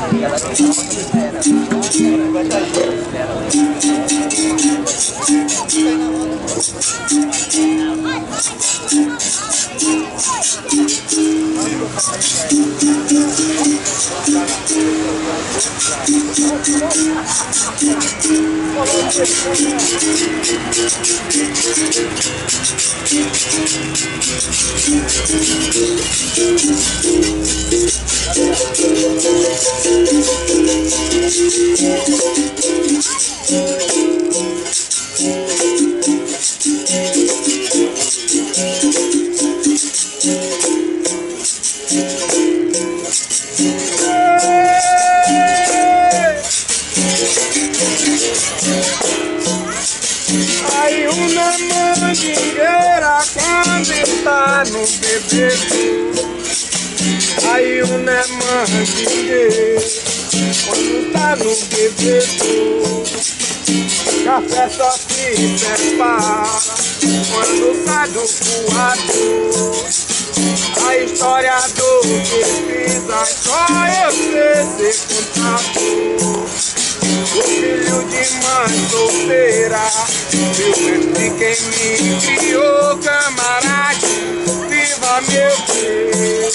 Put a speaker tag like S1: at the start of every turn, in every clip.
S1: Aí uma mandingueira quando está no bebedouro. Aí uma mandingueira quando está no bebedouro. Café só se separa quando sai do coador. A história do que fiz, só eu sei ser contador. O filho de mãe solteira, meu mestre quem me criou, camarada, viva meu Deus.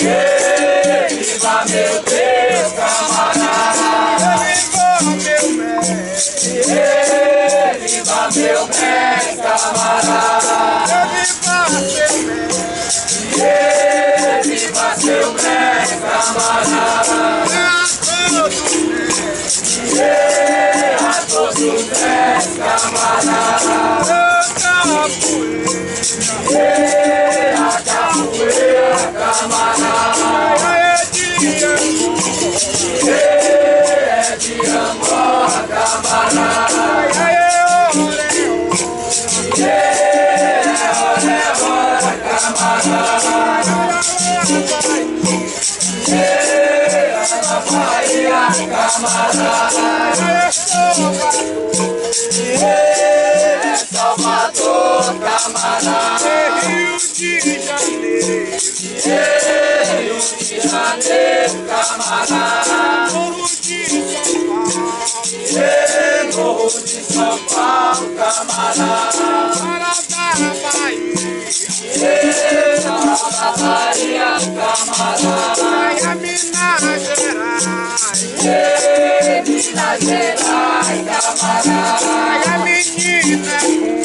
S2: Viva meu Deus, camarada.
S1: Viva meu mestre.
S2: Viva meu mestre, camarada.
S1: Viva seu mestre.
S2: Viva seu mestre, camarada. A todos os mestres, camarada. A capoeira, camarada. É de Angola, camarada. Camarada, Salvador, camarada,
S1: Rio de Janeiro,
S2: Rio de Janeiro, camarada,
S1: Morro
S2: de São Paulo, camarada,
S1: Pará da Bahia,
S2: da Bahia, camarada,
S1: Minas Gerais,
S2: Minas Gerais, camarada,
S1: menina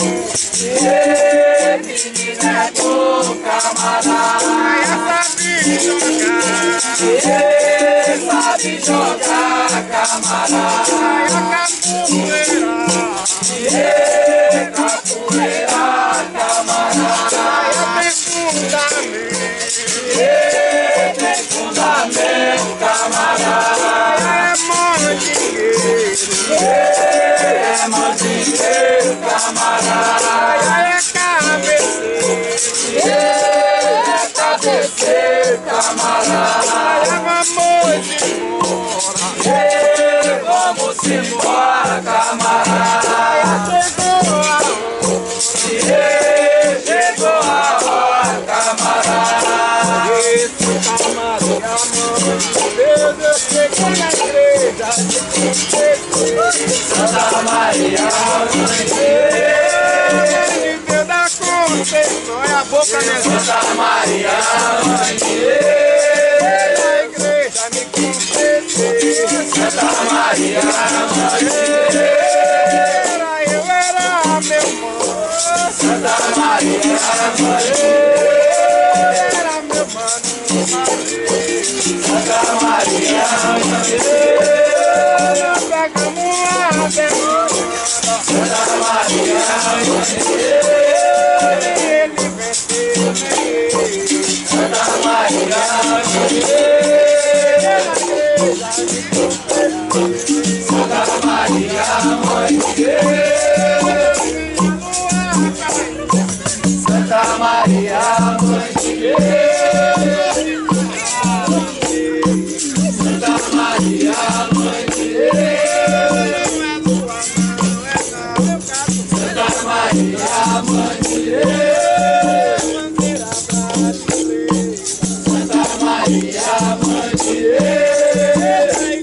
S2: menina é bom, camarada,
S1: sabe jogar,
S2: camarada, capoeira, camarada, tem fundamento, camarada, é mandingueiro, camarada, cabeceiro, camarada, vamos embora, camarada, chegou a hora, camarada, Santa Maria,
S1: Deus da Conceição, é a boca nessa
S2: Santa Maria,
S1: a igreja me confessei.
S2: Santa Maria,
S1: Eu era meu mano,
S2: Santa Maria,
S1: era meu mano,
S2: Santa Maria,
S1: nós pegamos a demanda,
S2: Santa Maria,
S1: ele venceu,
S2: Santa Maria, Santa Maria, mãe de Deus, Santa Maria, mãe de Deus, Santa Maria, mãe de Deus, Santa Maria, mãe de Deus, Santa Maria, mãe de Deus.